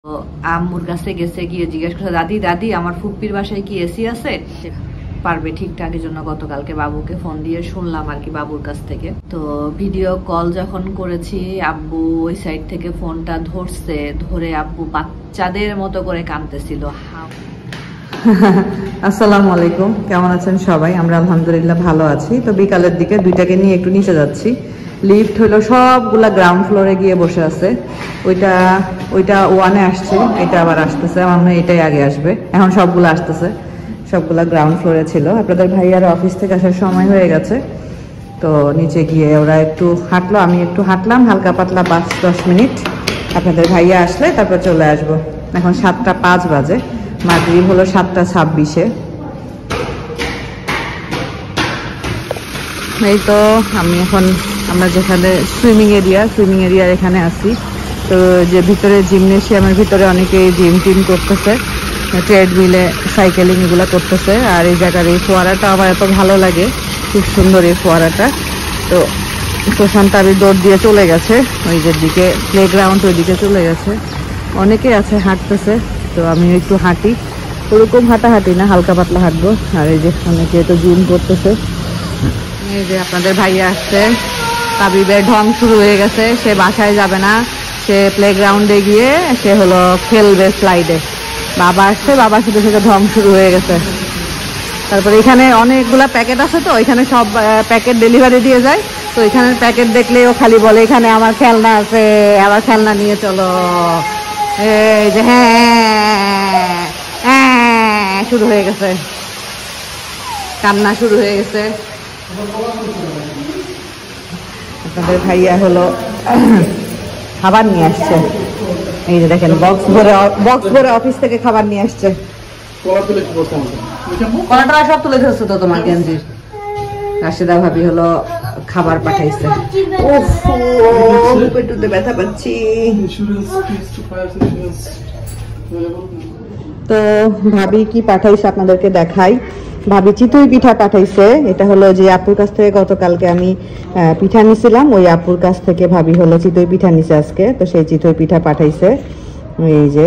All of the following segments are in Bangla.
তো আম্মুর কাছে গেছে, গিয়ে জিজ্ঞেস করছে দাদি দাদি আমার ফুপ্পির বাসায় কি এসি আছে, পারবে ঠিকঠাক? এর জন্য গতকালকে বাবুকে ফোন দিয়ে শুনলাম আর কি বাবুর কাছ থেকে। তো ভিডিও কল যখন করেছি আব্বু ওই সাইড থেকে ফোনটা ধরছে, ধরে আব্বু বাচ্চাদের মতো করে কাঁদতেছিল। আসসালামু আলাইকুম, কেমন আছেন সবাই? আমরা আলহামদুলিল্লাহ ভালো আছি। তো বিকালের দিকে দুইটাকে নিয়ে একটু নিচে যাচ্ছি। লিফট হলো সবগুলা গ্রাউন্ড ফ্লোরে গিয়ে বসে আছে। ওইটা ওয়ানে আসছে, এটা আবার আসতেছে। আমার মনে হয় এটাই আগে আসবে। এখন সবগুলো আসতেছে, সবগুলা গ্রাউন্ড ফ্লোরে ছিল। আপনাদের ভাইয়ার অফিস থেকে আসার সময় হয়ে গেছে, তো নিচে গিয়ে ওরা একটু হাঁটলো, আমি একটু হাঁটলাম হালকা পাতলা 5-10 মিনিট। আপনাদের ভাইয়া আসলে তারপর চলে আসবো। এখন 7:05 বাজে, মাগরিব হলো 7:26। এই তো আমি এখন আমরা যেখানে সুইমিং এরিয়ার এখানে আছি। তো যে ভিতরে জিমনেশিয়ামের ভিতরে অনেকে জিম টিম করতেছে, ট্রেডমিলে সাইকেলিং এগুলো করতেছে। আর এই জায়গার এই ফোয়ারাটা আমার এত ভালো লাগে, খুব সুন্দর এই ফোয়ারাটা। তো প্রশান্ত আবি দৌড় দিয়ে চলে গেছে ওই যে দিকে, প্লেগ্রাউন্ড ওই দিকে চলে গেছে। অনেকে আছে হাঁটতেছে, তো আমি একটু হাঁটি, ওরকম হাঁটাহাঁটি না, হালকা পাতলা হাঁটবো। আর এই যে অনেকে তো জিম করতেছে। এই যে আপনাদের ভাইয়া আসছে, তাবিবের ঢং শুরু হয়ে গেছে, সে বাসায় যাবে না, সে প্লেগ্রাউন্ডে গিয়ে সে হলো খেলবে স্লাইডে। বাবা আসছে, বাবার সাথে সাথে ঢং শুরু হয়ে গেছে। তারপরে এখানে অনেকগুলা প্যাকেট আছে, তো এখানে সব প্যাকেট ডেলিভারি দিয়ে যায়। তো এখানের প্যাকেট দেখলেই ও খালি বলে এখানে আমার খেলনা আছে, আবার খেলনা নিয়ে চলো। এই যে হ্যাঁ হ্যাঁ শুরু হয়ে গেছে, কান্না শুরু হয়ে গেছে। আপনাদের ভাইয়া হলো খাবার নিয়ে আসছে। এই যে দেখেন বক্স ভরে অফিস থেকে খাবার নিয়ে আসছে। কলাটা সব তুলে ধরছে তো তোমার গেঞ্জির। রাশেদা ভাবি হলো খাবার পাঠাইছে। পেটুতে ব্যথা পাচ্ছি। তো ভাবি কি পাঠাইছে আপনাদেরকে দেখাই। ভাবি চিতই পিঠা পাঠাইছে। এটা হলো যে আপুর কাছ থেকে গতকালকে আমি পিঠা নিছিলাম, ওই আপুর কাছ থেকে ভাবি হলো চিতই পিঠা নিছে আজকে। তো সেই চিতই পিঠা পাঠাইছে। এই যে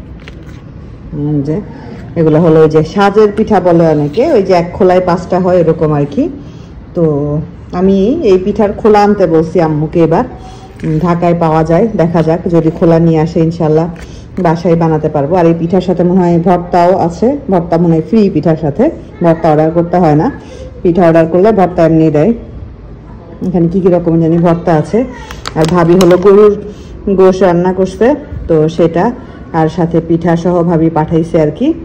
এগুলো হলো ওই যে সাজের পিঠা বলে অনেকে, ওই যে এক খোলায় 5টা হয় এরকম আর কি। তো আমি এই পিঠার খোলা আনতে বলছি আম্মুকে, এবার ঢাকায় পাওয়া যায়, দেখা যাক যদি খোলা নিয়ে আসে ইনশাল্লাহ বাসায় বানাতে পারবো। আর এই পিঠার সাথে মনে হয় ভর্তাও আছে, ভর্তা মনে হয় ফ্রি পিঠার সাথে, ভর্তা অর্ডার করতে হয় না, পিঠা অর্ডার করলে ভর্তা এমনি দেয়। এখানে কি কি রকম জানি ভর্তা আছে। আর ভাবি হলো গরুর গোশ রান্না করছে, তো সেটা আর সাথে পিঠা সহ ভাবি পাঠাইছে আর কি।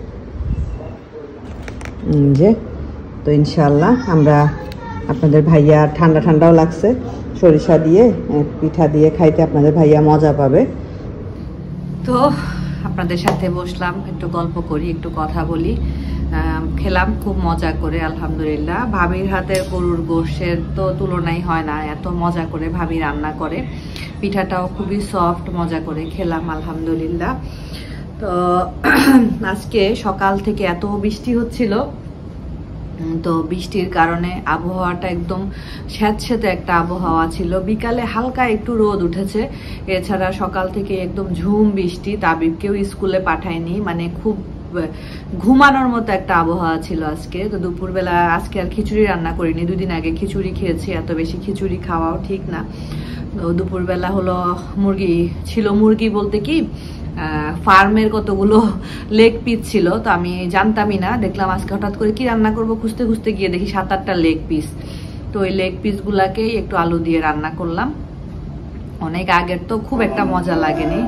যে তো ইনশাল্লাহ আমরা আপনাদের ভাইয়া ঠান্ডা ঠান্ডাও লাগছে, সরিষা দিয়ে পিঠা দিয়ে খাইতে আপনাদের ভাইয়া মজা পাবে। তো আপনাদের সাথে বসলাম, একটু গল্প করি, একটু কথা বলি। খেলাম খুব মজা করে আলহামদুলিল্লাহ। ভাবির হাতের গরুর গোশের তো তুলনাই হয় না, এত মজা করে ভাবি রান্না করে। পিঠাটাও খুবই সফট, মজা করে খেলাম আলহামদুলিল্লাহ। তো আজকে সকাল থেকে এত বৃষ্টি হচ্ছিল, তো বৃষ্টির কারণে আবহাওয়াটা একদম স্যাঁতস্যাঁতে একটা আবহাওয়া ছিল। বিকালে হালকা একটু রোদ উঠেছে, এছাড়া সকাল থেকে একদম ঝুম বৃষ্টি। তাবিবকেও স্কুলে পাঠায়নি, মানে খুব ঘুমানোর মতো একটা আবহাওয়া ছিল আজকে। তো দুপুরবেলা আজকে আর খিচুড়ি রান্না করিনি, 2 দিন আগে খিচুড়ি খেয়েছি, এত বেশি খিচুড়ি খাওয়াও ঠিক না। তো দুপুরবেলা হলো মুরগি ছিল, মুরগি বলতে কি ফার্মের কতগুলো লেগ পিস ছিল, তো আমি জানতামই না, দেখলাম আজকে হঠাৎ করে কি রান্না করব খুঁজতে খুঁজতে গিয়ে দেখি 7-8টা লেগ পিস। তো ওই লেগ পিস গুলাকেই একটু আলু দিয়ে রান্না করলাম। অনেক আগের তো খুব একটা মজা লাগেনি।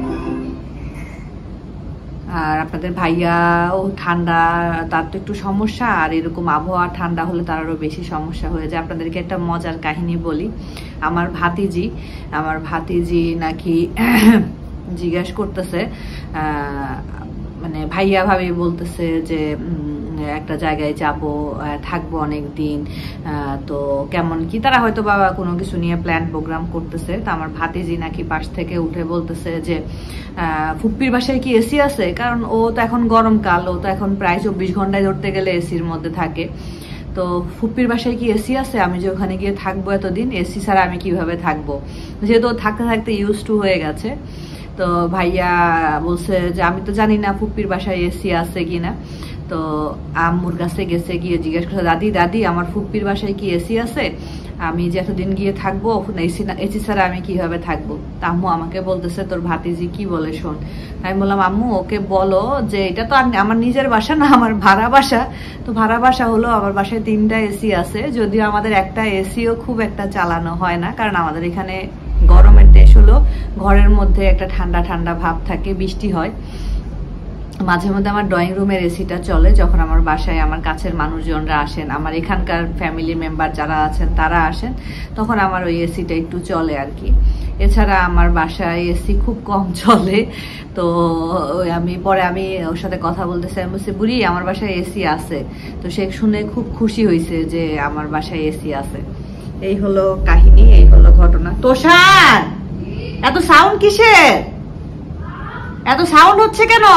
আর আপনাদের ভাইয়াও ঠান্ডা, তার তো একটু সমস্যা, আর এরকম আবহাওয়া ঠান্ডা হলে তার আরো বেশি সমস্যা হয়ে যায়। আপনাদেরকে একটা মজার কাহিনী বলি। আমার ভাতিজি নাকি জিজ্ঞাসা করতেছে, মানে ভাইয়া ভাবি বলতেছে যে একটা জায়গায় যাব, থাকবো অনেক দিন, তো কেমন কি, তারা হয়তো বাবা কোনো কিছু নিয়ে প্ল্যান প্রোগ্রাম করতেছে। তো আমার ভাতিজি নাকি পাশ থেকে উঠে বলতেছে যে ফুপ্পির বাসায় কি এসি আছে, কারণ ও তো এখন গরমকাল, ও তো এখন প্রায় 24 ঘন্টায় ধরতে গেলে এসির মধ্যে থাকে। তো ফুপ্পির বাসায় কি এসি আছে, আমি যে ওখানে গিয়ে থাকবো এতদিন, এসি ছাড়া আমি কিভাবে থাকবো, যেহেতু থাকতে থাকতে ইউজ টু হয়ে গেছে। তো ভাইয়া বলছে যে আমি তো জানি না ফুপ্পির বাসায় এসি আছে কিনা, তো আম্মুর কাছে গেছে, গিয়ে জিজ্ঞেস করছে দাদি দাদি আমার ফুপ্পির বাসায় কি এসি আছে, আমি যে এতদিন গিয়ে থাকবো এসি ছাড়া আমি কিভাবে থাকবো। আম্মু আমাকে বলতেছে তোর ভাতিজি কি বলে শোন। আমি বললাম আম্মু ওকে বলো যে এটা তো আমার নিজের বাসা না, আমার ভাড়া বাসা। তো ভাড়া বাসা হলো আমার বাসায় 3টা এসি আছে, যদিও আমাদের একটা এসিও খুব একটা চালানো হয় না, কারণ আমাদের এখানে গরমের দেশ হলো, ঘরের মধ্যে একটা ঠান্ডা ঠান্ডা ভাব থাকে, বৃষ্টি হয়। মাঝে মধ্যে আমার ড্রয়িং রুমের এসিটা চলে, যখন আমার বাসায় আমার কাছের মানুষজনরা আসেন, আমার এখানকার ফ্যামিলি মেম্বার যারা আছেন তারা আসেন, তখন আমার ওই এসিটা একটু চলে আর কি। এছাড়া আমার বাসায় এসি খুব কম চলে। তো আমি ওর সাথে কথা বলতেছি, আমি বলছি বুড়ি আমার বাসায় এসি আছে। তো সে শুনে খুব খুশি হয়েছে যে আমার বাসায় এসি আছে। এই হলো কাহিনী, এই হলো ঘটনা। তোষার এত সাউন্ড কিসের? এত সাউন্ড হচ্ছে কেন?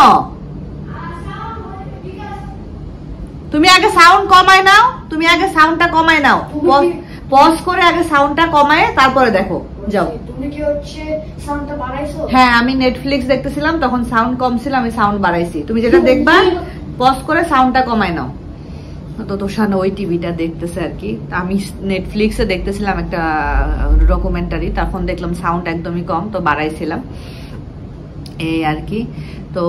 তুমি আগে সাউন্ড কমায় নাও, তুমি আগে সাউন্ডটা কমায় নাও, পজ করে আগে সাউন্ডটা কমায় তারপরে দেখো। যাও। তুমি কি হচ্ছে সাউন্ডটা বাড়াইছো? হ্যাঁ আমি নেটফ্লিক্স দেখতেছিলাম, তখন সাউন্ড কম ছিল, আমি সাউন্ড বাড়াইছি। তুমি যেটা দেখবা পজ করে সাউন্ডটা কমায় নাও। তো তোষান ওই টিভিটা দেখতেছে আর কি। আমি নেটফ্লিক্সে দেখতেছিলাম একটা ডকুমেন্টারি, তখন দেখলাম সাউন্ড একদমই কম, তো বাড়াইছিলাম এই আর কি। তো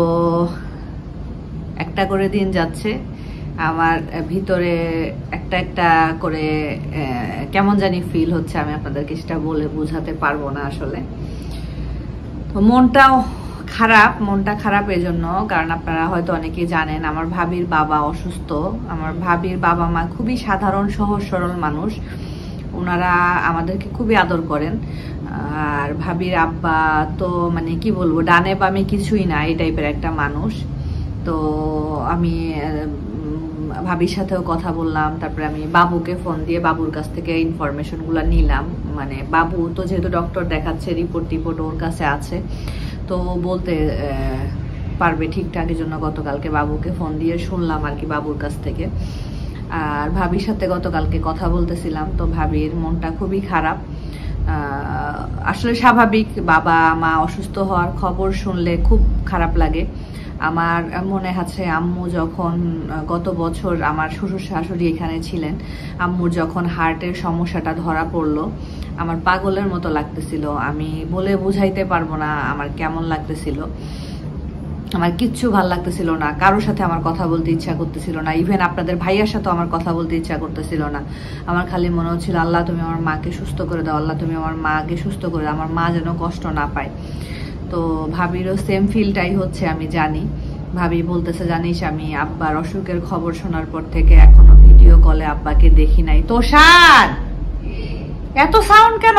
একটা করে দিন যাচ্ছে, আমার ভিতরে একটা একটা করে কেমন জানি ফিল হচ্ছে, আমি আপনাদেরকে সেটা বলে বোঝাতে পারবো না আসলে। তো মনটা খারাপ এজন্য, কারণ আপনারা হয়তো অনেকেই জানেন আমার ভাবির বাবা অসুস্থ। আমার ভাবির বাবা মা খুবই সাধারণ সহজ সরল মানুষ, ওনারা আমাদেরকে খুবই আদর করেন। আর ভাবির আব্বা তো মানে কি বলবো, ডানে বামে কিছুই না, এই টাইপের একটা মানুষ। তো আমি ভাবির সাথেও কথা বললাম, তারপরে আমি বাবুকে ফোন দিয়ে বাবুর কাছ থেকে ইনফরমেশনগুলো নিলাম। মানে বাবু তো যেহেতু ডক্টর দেখাচ্ছে, রিপোর্ট ওর কাছে আছে, তো বলতে পারবে ঠিকঠাক। এই জন্য গতকালকে বাবুকে ফোন দিয়ে শুনলাম আর কি বাবুর কাছ থেকে। আর ভাবির সাথে গতকালকে কথা বলতেছিলাম, তো ভাবির মনটা খুবই খারাপ। আসলে স্বাভাবিক, বাবা মা অসুস্থ হওয়ার খবর শুনলে খুব খারাপ লাগে। আমার মনে আছে আম্মু যখন গত বছর আমার শ্বশুর শাশুড়ি এখানে ছিলেন, আম্মুর যখন হার্টের সমস্যাটা ধরা পড়লো, আমার পাগলের মতো লাগতেছিল। আমি বলে বুঝাইতে পারবো না আমার কেমন লাগতেছিল। আমার কিচ্ছু ভাল লাগতেছিল না, কারোর সাথে আমার কথা বলতে ইচ্ছা করতেছিল না, ইভেন আপনাদের ভাইয়ার সাথেও আমার কথা বলতে ইচ্ছা করতেছিল না। আমার খালি মনে হচ্ছিল আল্লাহ তুমি আমার মাকে সুস্থ করে দাও, আল্লাহ তুমি আমার মাকে সুস্থ করে দাও, আমার মা যেন কষ্ট না পায়। তো ভাবিরও সেম ফিলটাই হচ্ছে, আমি জানি। ভাবি বলতেছে জানিস আমি আব্বার অসুখের খবর শোনার পর থেকে এখনো ভিডিও কলে আব্বাকে দেখি নাই। তোষার এত সাউন্ড কেন?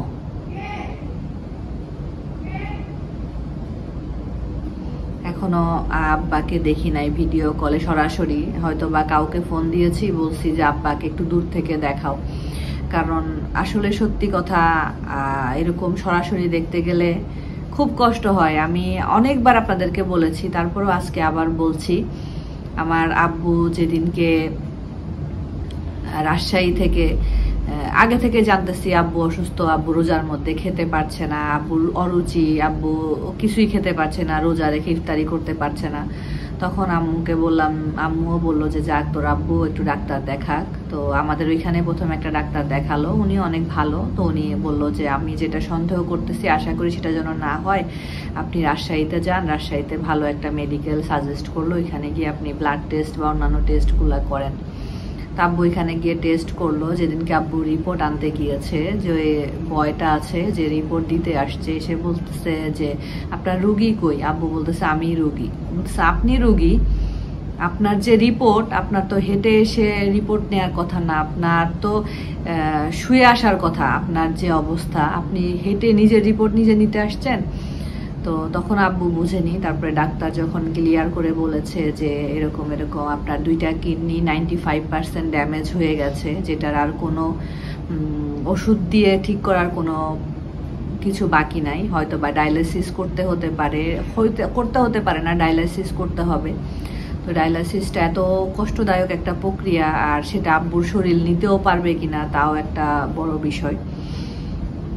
এখনো আব্বাকে দেখি নাই ভিডিও কলে সরাসরি, হয়তো বা কাউকে ফোন দিয়েছি, বলছি যে আব্বাকে একটু দূর থেকে দেখাও। কারণ আসলে সত্যি কথা, এরকম সরাসরি দেখতে গেলে খুব কষ্ট হয়। আমি অনেকবার আপনাদেরকে বলেছি, তারপরও আজকে আবার বলছি। আমার আব্বু যেদিনকে রাজশাহী থেকে, আগে থেকে জানতেছি আব্বু অসুস্থ, আব্বু রোজার মধ্যে খেতে পারছে না, আব্বুর অরুচি, আব্বু কিছুই খেতে পারছে না, রোজা রেখে ইফতারি করতে পারছে না। তখন আম্মুকে বললাম, আম্মুও বললো যে যাক তোর আব্বু একটু ডাক্তার দেখাক। তো আমাদের ওইখানে প্রথমে একটা ডাক্তার দেখালো, উনি অনেক ভালো। তো উনি বললো যে আমি যেটা সন্দেহ করতেছি, আশা করি সেটা যেন না হয়, আপনি রাজশাহীতে যান, রাজশাহীতে ভালো একটা মেডিকেল সাজেস্ট করলো, এখানে গিয়ে আপনি ব্লাড টেস্ট বা অন্যান্য টেস্টগুলো করেন। তা আব্বু এখানে গিয়ে টেস্ট করলো। যেদিনকে আব্বু রিপোর্ট আনতে গিয়েছে, যে বয়টা আছে যে রিপোর্ট দিতে আসছে, সে বলতেছে যে আপনার রুগী কই? আব্বু বলতেছে আমি রুগী। বলতেছে আপনি রুগী? আপনার যে রিপোর্ট, আপনার তো হেঁটে এসে রিপোর্ট নেওয়ার কথা না, আপনার তো শুয়ে আসার কথা। আপনার যে অবস্থা, আপনি হেঁটে নিজের রিপোর্ট নিজে নিতে আসছেন? তো তখন আব্বু বুঝেনি। তারপরে ডাক্তার যখন ক্লিয়ার করে বলেছে যে এরকম এরকম আপনার 2টা কিডনি 95% ড্যামেজ হয়ে গেছে, যেটার আর কোনো ওষুধ দিয়ে ঠিক করার কোনো কিছু বাকি নাই। হয়তো বা ডায়ালিসিস করতে হতে পারে না, ডায়ালিসিস করতে হবে। তো ডায়ালিসিসটা এত কষ্টদায়ক একটা প্রক্রিয়া, আর সেটা আব্বুর শরীর নিতেও পারবে কিনা তাও একটা বড় বিষয়।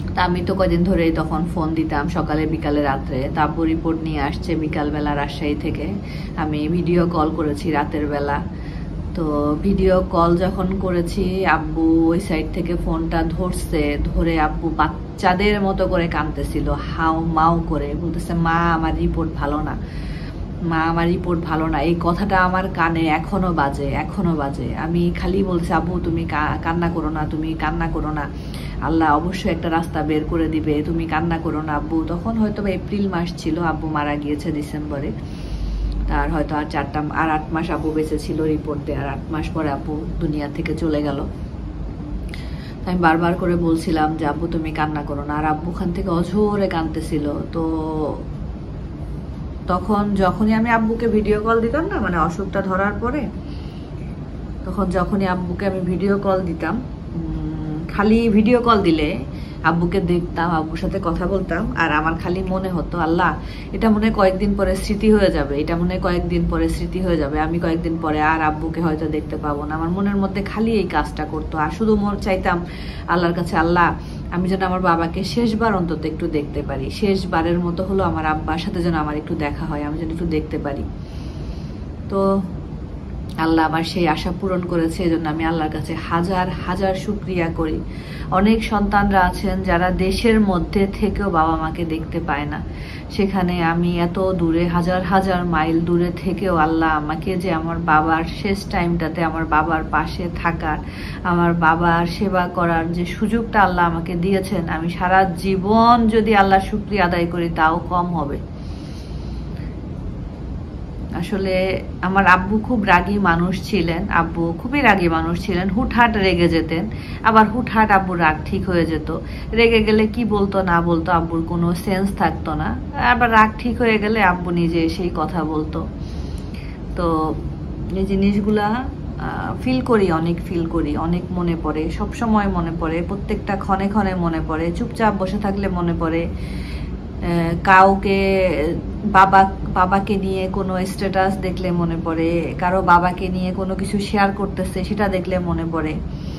তা আমি তো কদিন ধরেই তখন ফোন দিতাম, সকালে বিকালে রাত্রে। তা আব্বু রিপোর্ট নিয়ে আসছে বিকালবেলা রাজশাহী থেকে। আমি ভিডিও কল করেছি রাতের বেলা। তো ভিডিও কল যখন করেছি, আব্বু ওই সাইড থেকে ফোনটা ধরে আব্বু বাচ্চাদের মতো করে কাঁদতেছিল, হাউ মাউ করে বলতেছে, মা আমার রিপোর্ট ভালো না, মা আমার রিপোর্ট ভালো না। এই কথাটা আমার কানে এখনো বাজে। আমি খালি বলছি, আব্বু তুমি কান্না করো না, তুমি কান্না করো না, আল্লাহ অবশ্যই একটা রাস্তা বের করে দিবে, তুমি কান্না করো না আব্বু। তখন হয়তো এপ্রিল মাস ছিল, আব্বু মারা গিয়েছে ডিসেম্বরে। তার হয়তো আর 8 মাস আব্বু বেঁচে ছিল রিপোর্ট দিয়ে, আর 8 মাস পরে আব্বু দুনিয়া থেকে চলে গেল। আমি বারবার করে বলছিলাম যে আব্বু তুমি কান্না করো না, আর আব্বু ওখান থেকে অঝোরে কাঁদতেছিল। তো তখন যখনই আমি আব্বুকে ভিডিও কল দিতাম না, মানে অসুখটা ধরার পরে, তখন যখনই আব্বুকে আমি ভিডিও কল দিতাম, খালি ভিডিও কল দিলে আব্বুকে দেখতাম, আব্বুর সাথে কথা বলতাম, আর আমার খালি মনে হতো, আল্লাহ এটা মনে হয় কয়েকদিন পরে স্মৃতি হয়ে যাবে, এটা মনে হয় কয়েকদিন পরে স্মৃতি হয়ে যাবে, আমি কয়েকদিন পরে আর আব্বুকে হয়তো দেখতে পাবো না। আমার মনের মধ্যে খালি এই কাজটা করতো। আর শুধু চাইতাম আল্লাহর কাছে, আল্লাহ আমি যেন আমার বাবাকে শেষবার অন্তত একটু দেখতে পারি, শেষবারের মতো হলো আমার আব্বার সাথে যেন আমার একটু দেখা হয়, আমি যেন একটু দেখতে পারি। তো আল্লাহ আমার সেই আশা পূরণ করেছে, এজন্য আমি আল্লাহর কাছে হাজার হাজার শুকরিয়া করি। অনেক সন্তানরা আছেন যারা দেশের মধ্যে থেকেও বাবা মাকে দেখতে পায় না, সেখানে আমি এত দূরে হাজার হাজার মাইল দূরে থেকেও আল্লাহ আমাকে যে আমার বাবার শেষ টাইমটাতে আমার বাবার পাশে থাকার, আমার বাবার সেবা করার যে সুযোগটা আল্লাহ আমাকে দিয়েছেন, আমি সারা জীবন যদি আল্লাহ শুকরিয়া আদায় করি তাও কম হবে। আসলে আমার আব্বু খুব রাগী মানুষ ছিলেন, আব্বু খুবই রাগী মানুষ ছিলেন, হুটহাট রেগে যেতেন, আবার হুটহাট আব্বুর রাগ ঠিক হয়ে যেত। রেগে গেলে কি বলতো না বলতো আব্বুর কোনো সেন্স থাকতো না, আবার রাগ ঠিক হয়ে গেলে আব্বু নিজে সেই কথা বলতো। তো এই জিনিসগুলা ফিল করি, অনেক মনে পড়ে, সবসময় মনে পড়ে, প্রত্যেকটা ক্ষণে ক্ষণে মনে পড়ে। চুপচাপ বসে থাকলে মনে পড়ে, কাউকে বাবাকে নিয়ে কোনো স্ট্যাটাস দেখলে মনে পড়ে, কারো বাবাকে নিয়ে কোনো কিছু শেয়ার করতেছে সেটা দেখলে মনে পড়ে।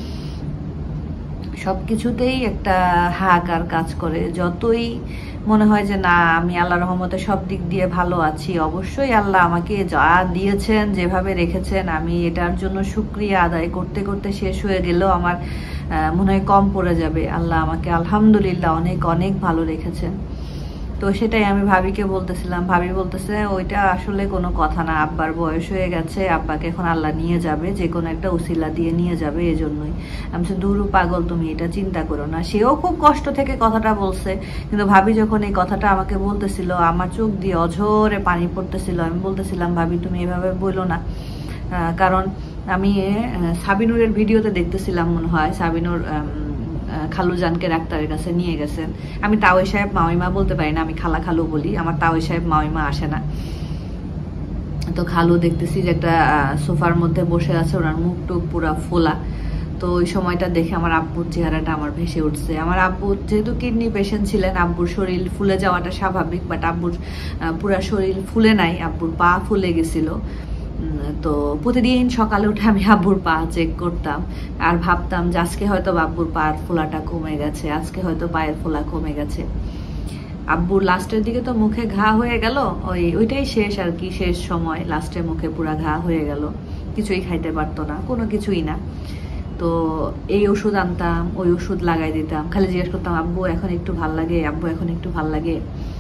সবকিছুতেই একটা হাহাকার কাজ করে। যতই মনে হয় যে না আমি আল্লাহর রহমতে সব দিক দিয়ে ভালো আছি, অবশ্যই আল্লাহ আমাকে যা দিয়েছেন যেভাবে রেখেছেন আমি এটার জন্য শুকরিয়া আদায় করতে করতে শেষ হয়ে গেলেও আমার মনে হয় কম পড়ে যাবে। আল্লাহ আমাকে আলহামদুলিল্লাহ অনেক অনেক ভালো রেখেছেন। তো সেটাই আমি ভাবিকে বলতেছিলাম, ভাবি বলতেছে ওইটা আসলে কোনো কথা না, আব্বার বয়স হয়ে গেছে, আব্বাকে এখন আল্লাহ নিয়ে যাবে, যে কোনো একটা উসিলা দিয়ে নিয়ে যাবে, এজন্যই। আমি বলছি দূর পাগল, তুমি এটা চিন্তা করো না। সেও খুব কষ্ট থেকে কথাটা বলছে, কিন্তু ভাবি যখন এই কথাটা আমাকে বলতেছিল আমার চোখ দিয়ে অঝরে পানি পড়তেছিল। আমি বলতেছিলাম ভাবি তুমি এভাবে বলো না, কারণ আমি সাবিনুরের ভিডিওতে দেখতেছিলাম, মনে হয় সাবিনুর খালুজানকে ডাক্তারের কাছে নিয়ে গেছেন। আমি তাওই সাহেব মামিমা বলতে পারি না, আমি খালা খালু বলি, আমার তাওই সাহেব মামিমা আসে না। তো খালু দেখতেছি যে একটা সোফার মধ্যে বসে আছে, ওনার মুখ টুক পুরা ফোলা। তো ওই সময়টা দেখে আমার আব্বুর চেহারাটা আমার ভেসে উঠছে। আমার আব্বু যেহেতু কিডনি পেশেন্ট ছিলেন, আব্বুর শরীর ফুলে যাওয়াটা স্বাভাবিক, বাট আব্বুর পুরা শরীর ফুলে নাই, আব্বুর পা ফুলে গেছিল। তো প্রতিদিন সকালে উঠে আমি আব্বুর পা চেক করতাম, আর ভাবতাম যে আজকে হয়তো আব্বুর পায়ের ফোলাটা কমে গেছে, আজকে হয়তো পায়ের ফোলা কমে গেছে। আব্বুর লাস্টের দিকে তো মুখে ঘা হয়ে গেল, ওইটাই শেষ আর কি, শেষ সময় লাস্টে মুখে পুরা ঘা হয়ে গেল, কিছুই খাইতে পারতো না, কোনো কিছুই না। তো এই ওষুধ আনতাম, ওই ওষুধ লাগাই দিতাম, খালি জিজ্ঞেস করতাম আব্বু এখন একটু ভাল লাগে, আব্বু এখন একটু ভাল লাগে।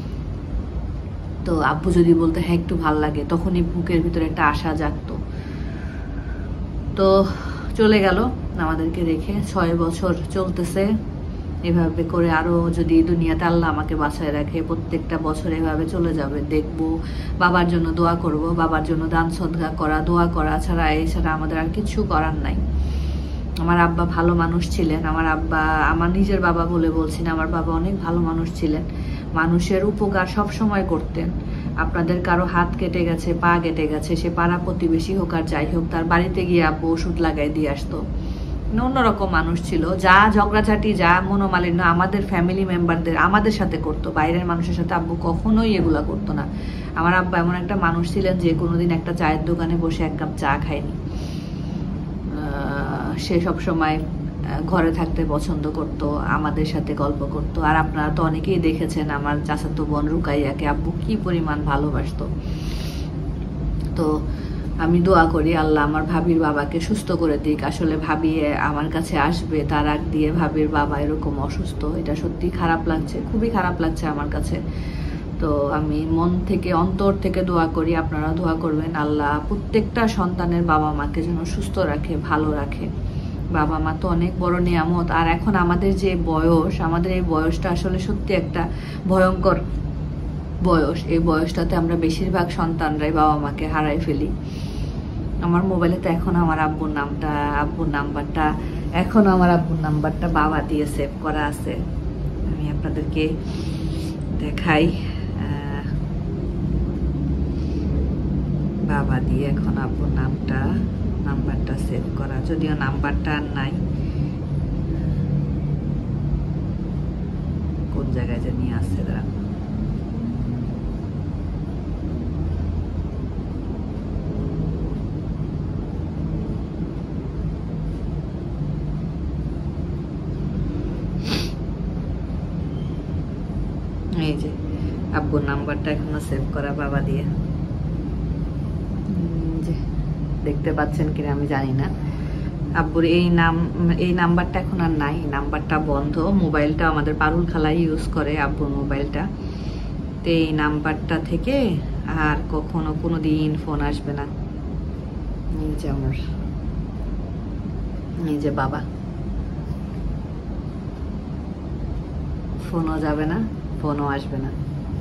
তো আব্বু যদি বলতে হ্যাঁ একটু ভাল লাগে, তখনই বুকের ভিতরে একটা আশা জাগতো। তো চলে গেল আমাদেরকে রেখে, 6 বছর চলতেছে এভাবে করে। আরো যদি দুনিয়াতে আল্লাহ আমাকে বাঁচায় রাখে, প্রত্যেকটা বছর এভাবে চলে যাবে। দেখবো, বাবার জন্য দোয়া করব, বাবার জন্য দান সদকা করা, দোয়া করা ছাড়া, এছাড়া আমাদের আর কিছু করার নাই। আমার আব্বা ভালো মানুষ ছিলেন, আমার আব্বা, আমার নিজের বাবা বলে বলছি না, আমার বাবা অনেক ভালো মানুষ ছিলেন, মানুষের উপকার সব সময় করতেন। আপনাদের কারো হাত কেটে গেছে, পা কেটে গেছে, সে পাড়া প্রতিবেশী হোক আর যাই হোক, তার বাড়িতে গিয়ে আব্বু ওষুধ লাগাই দিয়ে আসতো। অন্যরকম মানুষ ছিল, যা ঝগড়াঝাটি যা মনোমালিন্য আমাদের ফ্যামিলি মেম্বারদের আমাদের সাথে করতো, বাইরের মানুষের সাথে আব্বু কখনোই এগুলা করতো না। আমার আব্বা এমন একটা মানুষ ছিলেন যে কোনোদিন একটা চায়ের দোকানে বসে 1 কাপ চা খায়নি। সে সবসময় ঘরে থাকতে পছন্দ করতো, আমাদের সাথে গল্প করতো। আর আপনারা তো অনেকেই দেখেছেন আমার চাচাতো বোন রুকাইয়াকে আব্বু কি পরিমাণ ভালোবাসতো। তো আমি দোয়া করি আল্লাহ আমার ভাবির বাবাকে সুস্থ করে দিক। আসলে ভাবি আমার কাছে আসবে তার আগ দিয়ে ভাবির বাবা এরকম অসুস্থ, এটা সত্যি খারাপ লাগছে, খুবই খারাপ লাগছে আমার কাছে। তো আমি মন থেকে অন্তর থেকে দোয়া করি, আপনারা দোয়া করবেন আল্লাহ প্রত্যেকটা সন্তানের বাবা মাকে যেন সুস্থ রাখে, ভালো রাখে। বাবা মা তো অনেক বড় নিয়ামত। আর এখন আমাদের যে বয়স, আমাদের এই বয়সটা আসলে সত্যি একটা ভয়ঙ্কর বয়স। এই বয়সটাতে আমরা বেশিরভাগ সন্তানরাই বাবা মাকে হারাই ফেলি। আমার মোবাইলে তো এখন আমার আব্বুর নাম্বারটা বাবা দিয়ে সেভ করা আছে। আমি আপনাদেরকে দেখাই, বাবা দিয়ে এখন আব্বুর নাম্বারটা সেভ করা, যদিও নাম্বারটা আর নাই, কোন জায়গায় যে নিয়ে আসছে তারা। এই যে আব্বুর নাম্বারটা এখনো সেভ করা বাবা দিয়ে, দেখতে পাচ্ছেন কিনা আমি জানি না। আব্বুর এই নাম্বারটা এখন আর নাই, নাম্বারটা বন্ধ। মোবাইলটা আমাদের পারুল খালাই ইউজ করে আব্বুর মোবাইলটা। তো এই নাম্বারটা থেকে আর কখনো কোনোদিন ফোন আসবে না। এই যে আমার, এই যে বাবা, ফোনও যাবে না, ফোনও আসবে না।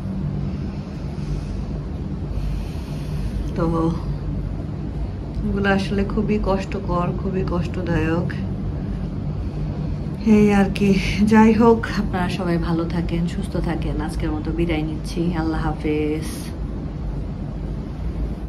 তো এগুলো আসলে খুবই কষ্টকর, খুবই কষ্টদায়ক। এই আর কি, যাই হোক আপনারা সবাই ভালো থাকেন, সুস্থ থাকেন। আজকের মতো বিদায় নিচ্ছি, আল্লাহ হাফেজ।